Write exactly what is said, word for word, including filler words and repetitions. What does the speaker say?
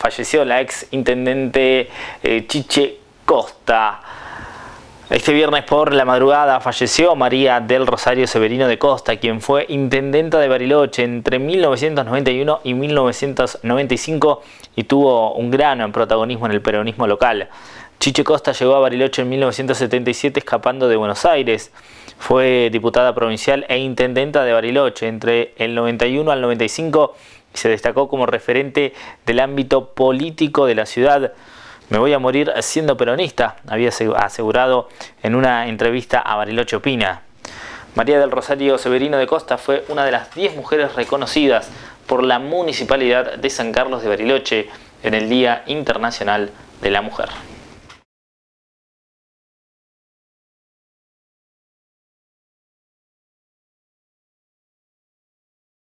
falleció la ex intendente eh, Chiche Costa. Este viernes por la madrugada falleció María del Rosario Severino de Costa, quien fue intendenta de Bariloche entre mil novecientos noventa y uno y mil novecientos noventa y cinco y tuvo un gran protagonismo en el peronismo local. Chiche Costa llegó a Bariloche en mil novecientos setenta y siete escapando de Buenos Aires. Fue diputada provincial e intendenta de Bariloche entre el noventa y uno al noventa y cinco y se destacó como referente del ámbito político de la ciudad. Me voy a morir siendo peronista, había asegurado en una entrevista a Bariloche Opina. María del Rosario Severino de Costa fue una de las diez mujeres reconocidas por la Municipalidad de San Carlos de Bariloche en el Día Internacional de la Mujer.